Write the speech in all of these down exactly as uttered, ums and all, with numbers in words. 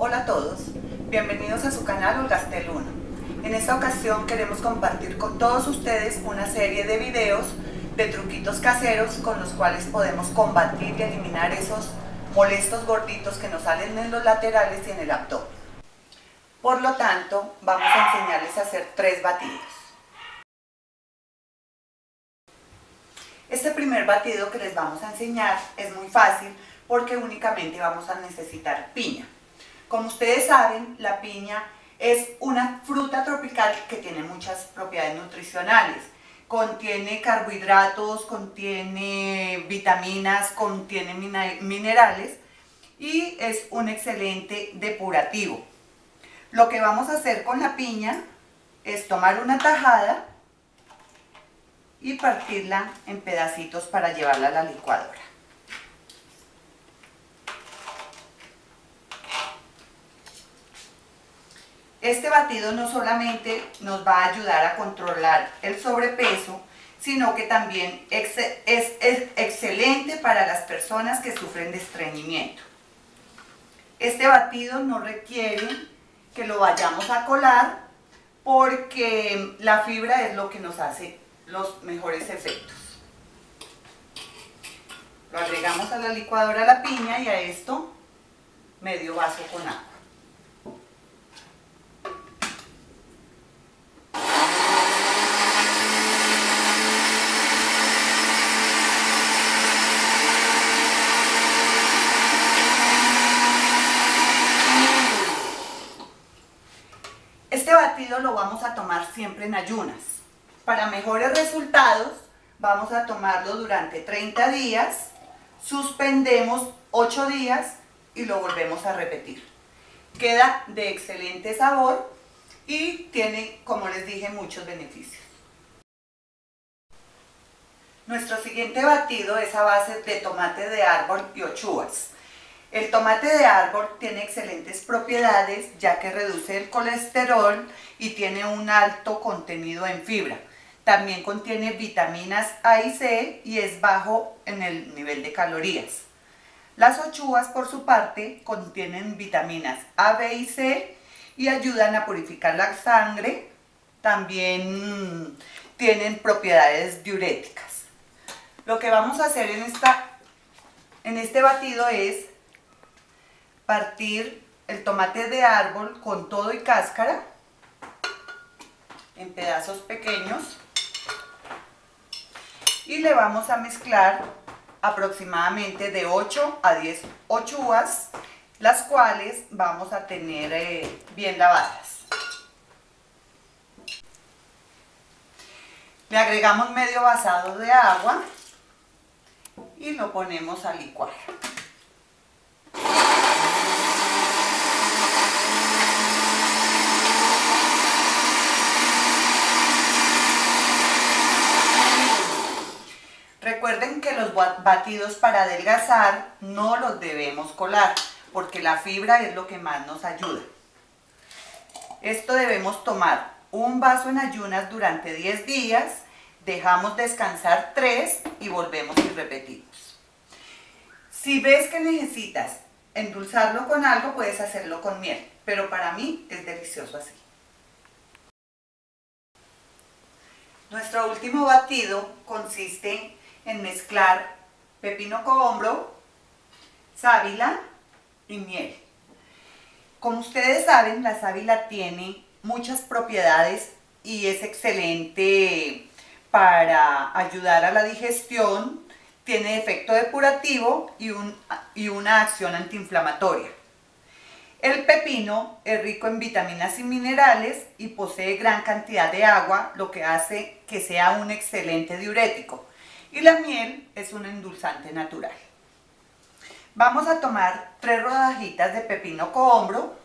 Hola a todos, bienvenidos a su canal Olgastel uno. En esta ocasión queremos compartir con todos ustedes una serie de videos de truquitos caseros con los cuales podemos combatir y eliminar esos molestos gorditos que nos salen en los laterales y en el abdomen. Por lo tanto, vamos a enseñarles a hacer tres batidos. Este primer batido que les vamos a enseñar es muy fácil porque únicamente vamos a necesitar piña. Como ustedes saben, la piña es una fruta tropical que tiene muchas propiedades nutricionales. Contiene carbohidratos, contiene vitaminas, contiene minerales y es un excelente depurativo. Lo que vamos a hacer con la piña es tomar una tajada y partirla en pedacitos para llevarla a la licuadora. Este batido no solamente nos va a ayudar a controlar el sobrepeso, sino que también es, es, es excelente para las personas que sufren de estreñimiento. Este batido no requiere que lo vayamos a colar porque la fibra es lo que nos hace los mejores efectos. Lo agregamos a la licuadora la piña y a esto medio vaso con agua. Este batido lo vamos a tomar siempre en ayunas. Para mejores resultados vamos a tomarlo durante treinta días, suspendemos ocho días y lo volvemos a repetir. Queda de excelente sabor y tiene, como les dije, muchos beneficios. Nuestro siguiente batido es a base de tomate de árbol y ochuas. El tomate de árbol tiene excelentes propiedades ya que reduce el colesterol y tiene un alto contenido en fibra. También contiene vitaminas A y C y es bajo en el nivel de calorías. Las ochuas, por su parte, contienen vitaminas A, B y C y ayudan a purificar la sangre. También tienen propiedades diuréticas. Lo que vamos a hacer en, esta, en este batido es partir el tomate de árbol con todo y cáscara en pedazos pequeños y le vamos a mezclar aproximadamente de ocho a diez ochuas, las cuales vamos a tener eh, bien lavadas. Le agregamos medio vasado de agua y lo ponemos a licuar. Recuerden que los batidos para adelgazar no los debemos colar, porque la fibra es lo que más nos ayuda. Esto debemos tomar un vaso en ayunas durante diez días, dejamos descansar tres y volvemos y repetimos. Si ves que necesitas endulzarlo con algo, puedes hacerlo con miel, pero para mí es delicioso así. Nuestro último batido consiste en mezclar pepino cohombro, sábila y miel. Como ustedes saben, la sábila tiene muchas propiedades y es excelente para ayudar a la digestión, tiene efecto depurativo y, un, y una acción antiinflamatoria. El pepino es rico en vitaminas y minerales y posee gran cantidad de agua, lo que hace que sea un excelente diurético. Y la miel es un endulzante natural. Vamos a tomar tres rodajitas de pepino cohombro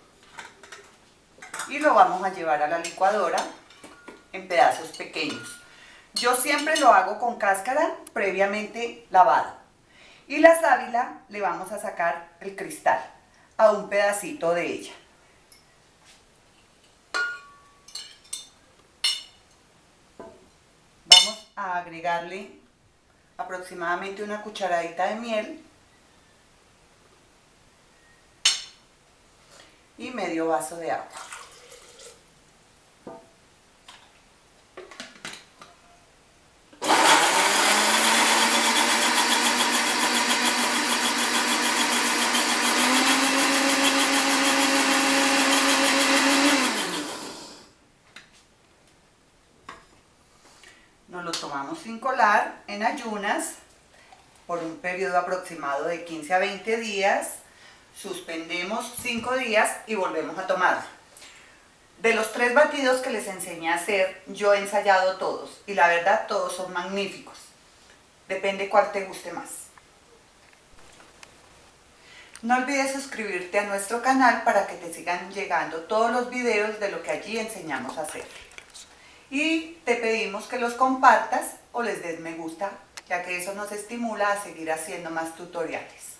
y lo vamos a llevar a la licuadora en pedazos pequeños. Yo siempre lo hago con cáscara previamente lavada. Y la sábila le vamos a sacar el cristal a un pedacito de ella. Vamos a agregarle aproximadamente una cucharadita de miel y medio vaso de agua. Nos lo tomamos sin colar, en ayunas, por un periodo aproximado de quince a veinte días, suspendemos cinco días y volvemos a tomarlo. De los tres batidos que les enseñé a hacer, yo he ensayado todos y la verdad todos son magníficos. Depende cuál te guste más. No olvides suscribirte a nuestro canal para que te sigan llegando todos los videos de lo que allí enseñamos a hacer. Y te pedimos que los compartas o les des me gusta, ya que eso nos estimula a seguir haciendo más tutoriales.